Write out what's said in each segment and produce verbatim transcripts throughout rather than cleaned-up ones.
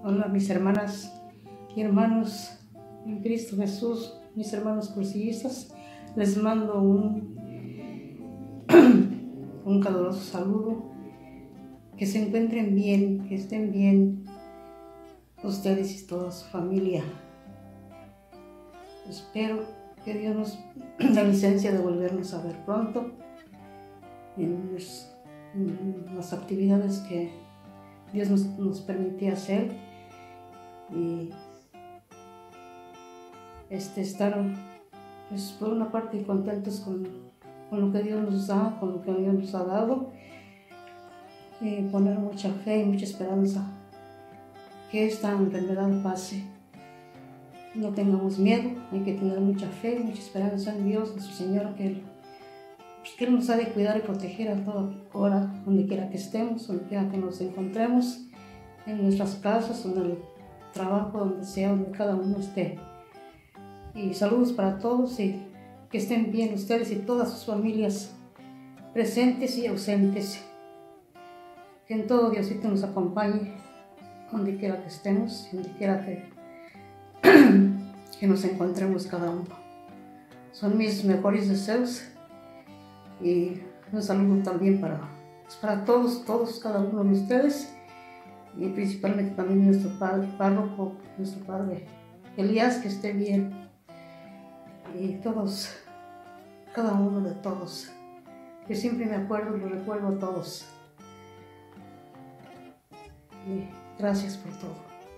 Hola mis hermanas y hermanos en Cristo Jesús, mis hermanos crucillistas, les mando un, un caluroso saludo, que se encuentren bien, que estén bien ustedes y toda su familia. Espero que Dios nos dé la licencia de volvernos a ver pronto en, los, en las actividades que Dios nos, nos permite hacer y este, estar pues, por una parte contentos con, con lo que Dios nos da, con lo que Dios nos ha dado, y poner mucha fe y mucha esperanza que esta enfermedad pase. No tengamos miedo, hay que tener mucha fe, mucha esperanza en Dios, en su Señor, que Él, pues, que Él nos ha de cuidar y proteger a toda hora, donde quiera que estemos, donde quiera que nos encontremos, en nuestras casas, en el trabajo, donde sea, donde cada uno esté. Y saludos para todos y que estén bien ustedes y todas sus familias, presentes y ausentes. Que en todo Diosito nos acompañe, donde quiera que estemos, donde quiera que, que nos encontremos cada uno. Son mis mejores deseos y un saludo también para, pues para todos, todos, cada uno de ustedes, y principalmente también nuestro padre párroco, nuestro padre Elías, que esté bien, y todos, cada uno de todos, que siempre me acuerdo y lo recuerdo a todos. Y gracias por todo.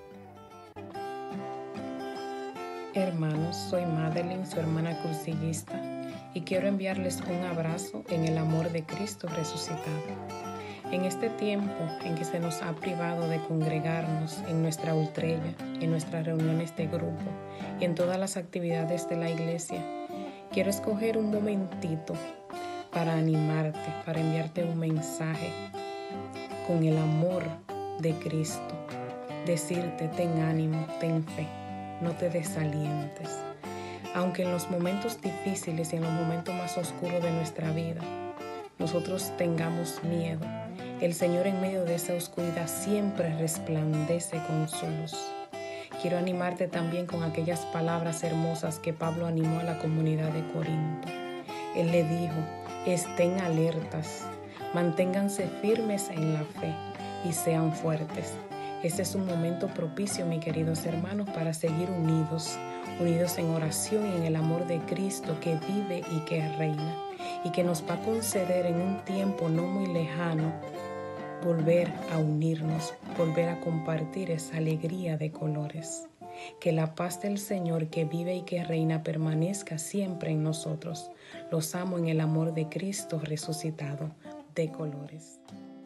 Hermanos, soy Madeline, su hermana crucillista, y quiero enviarles un abrazo en el amor de Cristo resucitado. En este tiempo en que se nos ha privado de congregarnos en nuestra ultrella, en nuestras reuniones de grupo y en todas las actividades de la iglesia, quiero escoger un momentito para animarte, para enviarte un mensaje con el amor de Cristo. Decirte, ten ánimo, ten fe, no te desalientes. Aunque en los momentos difíciles y en los momentos más oscuros de nuestra vida, nosotros tengamos miedo, el Señor en medio de esa oscuridad siempre resplandece con su luz. Quiero animarte también con aquellas palabras hermosas que Pablo animó a la comunidad de Corinto. Él le dijo, estén alertas, manténganse firmes en la fe y sean fuertes. Este es un momento propicio, mis queridos hermanos, para seguir unidos, unidos en oración y en el amor de Cristo que vive y que reina, y que nos va a conceder en un tiempo no muy lejano volver a unirnos, volver a compartir esa alegría de colores. Que la paz del Señor que vive y que reina permanezca siempre en nosotros. Los amo en el amor de Cristo resucitado de colores.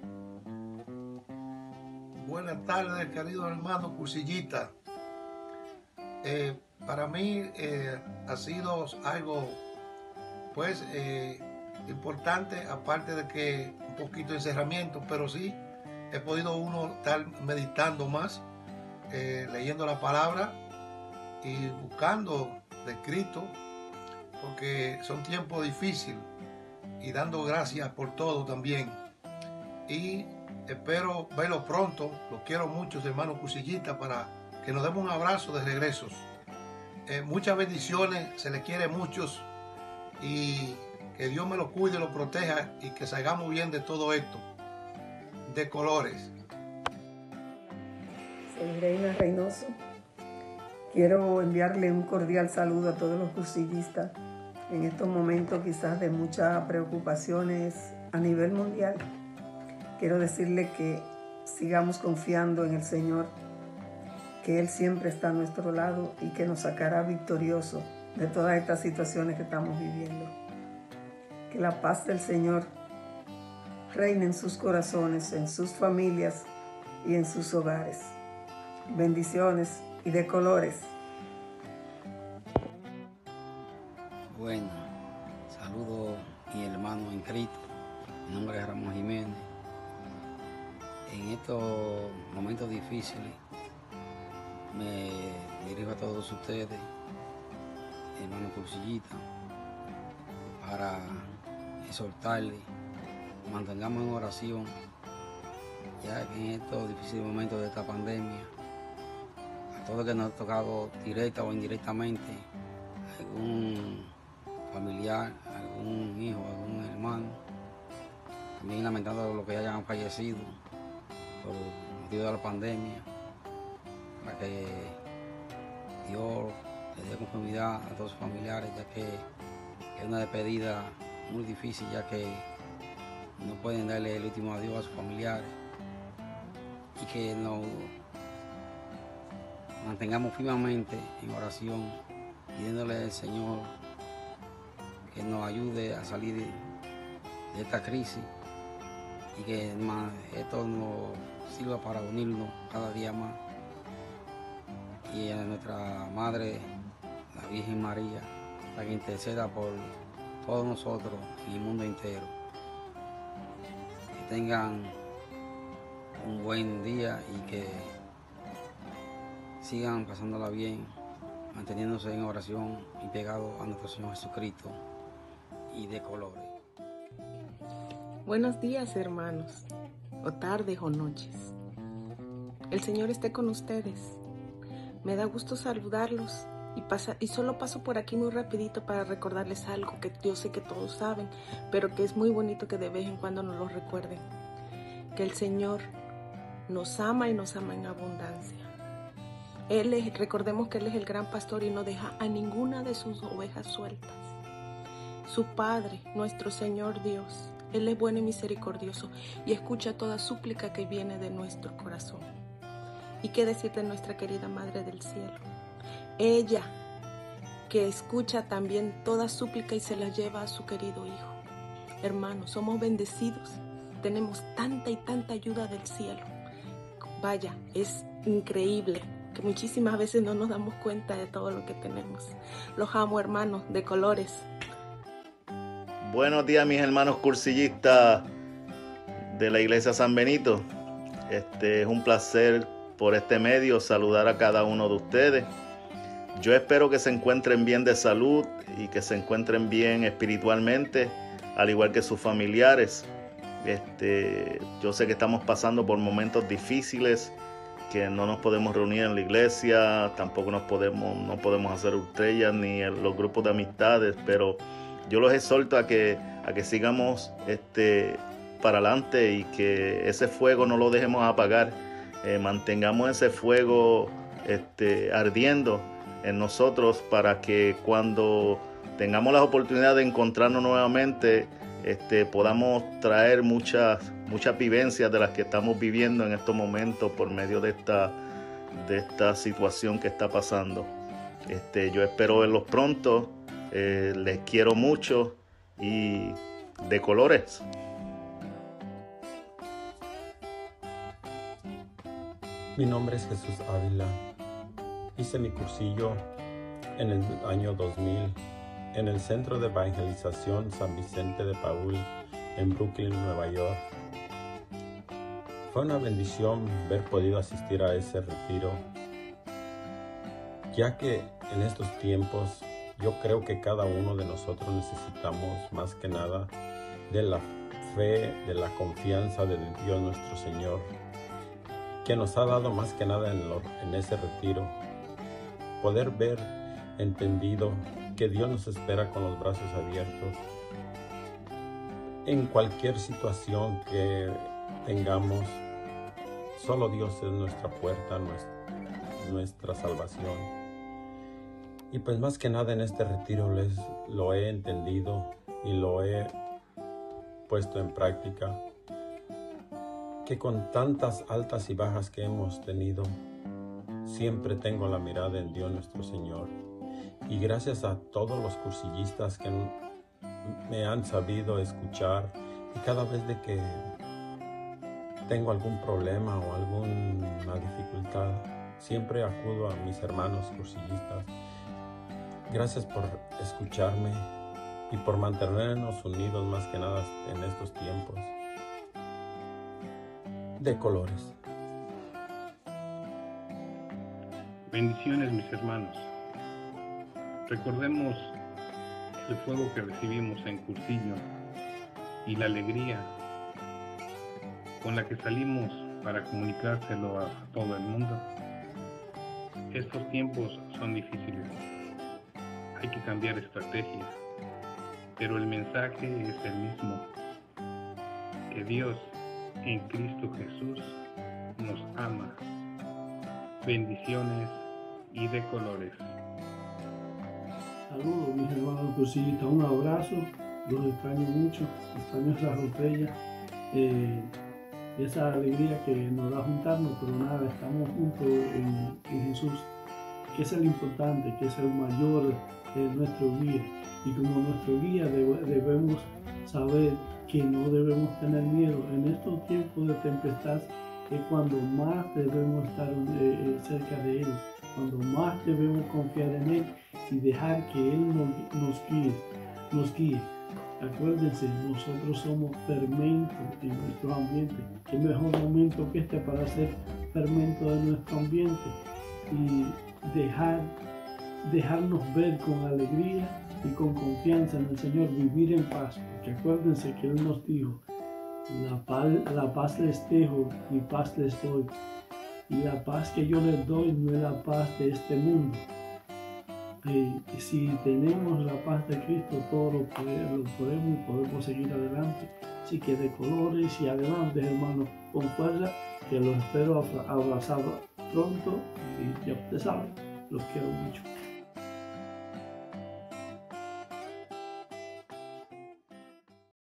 Buenas tardes, queridos hermanos cursillistas. Eh, para mí eh, ha sido algo pues eh, importante, aparte de que un poquito de encerramiento, pero sí he podido uno estar meditando más, eh, leyendo la palabra y buscando de Cristo, porque son tiempos difíciles, y dando gracias por todo también. Y espero verlo pronto. Los quiero mucho, hermanos cursillistas, para que nos demos un abrazo de regresos. Eh, muchas bendiciones, se les quiere muchos, y que Dios me lo cuide y lo proteja, y que salgamos bien de todo esto, de colores. Soy Reina Reynoso. Quiero enviarle un cordial saludo a todos los cursillistas en estos momentos quizás de muchas preocupaciones a nivel mundial. Quiero decirle que sigamos confiando en el Señor, que Él siempre está a nuestro lado y que nos sacará victorioso de todas estas situaciones que estamos viviendo. Que la paz del Señor reine en sus corazones, en sus familias y en sus hogares. Bendiciones y de colores. Bueno, saludo a mi hermano en Cristo. Mi nombre es Ramón Jiménez. En estos momentos difíciles me dirijo a todos ustedes, hermanos cursillistas, para exhortarles, mantengamos en oración, ya que en estos difíciles momentos de esta pandemia todo lo que nos ha tocado directa o indirectamente, algún familiar, algún hijo, algún hermano, también lamentando lo que hayan fallecido por motivo de la pandemia, para que Dios le dé conformidad a todos sus familiares, ya que es una despedida muy difícil, ya que no pueden darle el último adiós a sus familiares, y que nos mantengamos firmemente en oración, pidiéndole al Señor que nos ayude a salir de, de esta crisis, y que esto nos sirva para unirnos cada día más. Y a nuestra Madre, la Virgen María, para que interceda por todos nosotros y el mundo entero. Que tengan un buen día y que sigan pasándola bien, manteniéndose en oración y pegados a nuestro Señor Jesucristo y de colores. Buenos días, hermanos, o tardes o noches. El Señor esté con ustedes. Me da gusto saludarlos y, pasa, y solo paso por aquí muy rapidito para recordarles algo que yo sé que todos saben, pero que es muy bonito que de vez en cuando nos lo recuerden. Que el Señor nos ama y nos ama en abundancia. Él es, recordemos que Él es el gran pastor y no deja a ninguna de sus ovejas sueltas. Su Padre, nuestro Señor Dios, Él es bueno y misericordioso y escucha toda súplica que viene de nuestro corazón. ¿Y qué decir de nuestra querida Madre del Cielo? Ella, que escucha también toda súplica y se la lleva a su querido Hijo. Hermanos, somos bendecidos, tenemos tanta y tanta ayuda del cielo. Vaya, es increíble que muchísimas veces no nos damos cuenta de todo lo que tenemos. Los amo, hermanos, de colores. Buenos días, mis hermanos cursillistas de la Iglesia San Benito. Este es un placer por este medio saludar a cada uno de ustedes. Yo espero que se encuentren bien de salud y que se encuentren bien espiritualmente, al igual que sus familiares. Este, yo sé que estamos pasando por momentos difíciles, que no nos podemos reunir en la iglesia, tampoco nos podemos, no podemos hacer estrellas ni en los grupos de amistades, pero yo los exhorto a que, a que sigamos este, para adelante y que ese fuego no lo dejemos apagar. Eh, mantengamos ese fuego este, ardiendo en nosotros para que cuando tengamos la oportunidad de encontrarnos nuevamente este, podamos traer muchas, muchas vivencias de las que estamos viviendo en estos momentos por medio de esta, de esta situación que está pasando. Este, yo espero verlos pronto, eh, les quiero mucho y de colores. Mi nombre es Jesús Ávila. Hice mi cursillo en el año dos mil en el Centro de Evangelización San Vicente de Paúl en Brooklyn, Nueva York. Fue una bendición haber podido asistir a ese retiro, ya que en estos tiempos yo creo que cada uno de nosotros necesitamos más que nada de la fe, de la confianza de Dios nuestro Señor, que nos ha dado más que nada en, lo, en ese retiro, poder ver, entendido, que Dios nos espera con los brazos abiertos en cualquier situación que tengamos. Solo Dios es nuestra puerta, nuestra, nuestra salvación. Y pues más que nada en este retiro les, lo he entendido y lo he puesto en práctica, que con tantas altas y bajas que hemos tenido, siempre tengo la mirada en Dios nuestro Señor. Y gracias a todos los cursillistas que me han sabido escuchar, y cada vez de que tengo algún problema o alguna dificultad, siempre acudo a mis hermanos cursillistas. Gracias por escucharme y por mantenernos unidos más que nada en estos tiempos de colores. Bendiciones, mis hermanos. Recordemos el fuego que recibimos en cursillo y la alegría con la que salimos para comunicárselo a todo el mundo. Estos tiempos son difíciles. Hay que cambiar estrategias, pero el mensaje es el mismo. Que Dios en Cristo Jesús nos ama. Bendiciones y de colores. Saludos mis hermanos cursillistas, un abrazo, los extraño mucho, extraño esa ropella, eh, esa alegría que nos da juntarnos, pero nada, estamos juntos en, en Jesús, que es el importante, que es el mayor, eh, nuestro guía, y como nuestro guía debe, debemos saber que no debemos tener miedo. En estos tiempos de tempestad es cuando más debemos estar eh, cerca de Él, cuando más debemos confiar en Él y dejar que Él nos, nos guíe, nos guíe. Acuérdense, nosotros somos fermento en nuestro ambiente. Qué mejor momento que este para ser fermento de nuestro ambiente y dejar, dejarnos ver con alegría y con confianza en el Señor, vivir en paz. Porque acuérdense que Él nos dijo, la paz, la paz les dejo, mi paz les doy. Y la paz que yo les doy no es la paz de este mundo. Y si tenemos la paz de Cristo, todo lo podemos, lo podemos y podemos seguir adelante. Así que de colores y adelante, hermanos, con fuerza, que los espero abrazado pronto. Y ya ustedes saben, los quiero mucho.